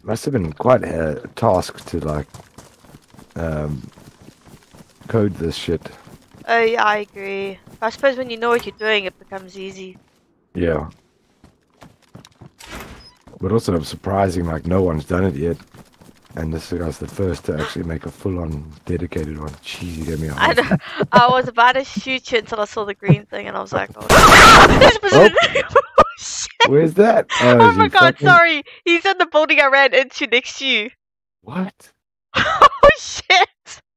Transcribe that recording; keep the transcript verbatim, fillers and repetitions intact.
Must have been quite a task to like um, code this shit. Oh yeah, I agree. I suppose when you know what you're doing, it becomes easy. Yeah. But also surprising, like no one's done it yet. And this guy's the first to actually make a full-on dedicated one. Jeez, you gave me a I heart. know. I was about to shoot you until I saw the green thing, and I was like, "Oh, oh shit!" Where's that? Oh, Oh, my god, fucking... sorry. He's in the building I ran into next to you. What? Oh shit!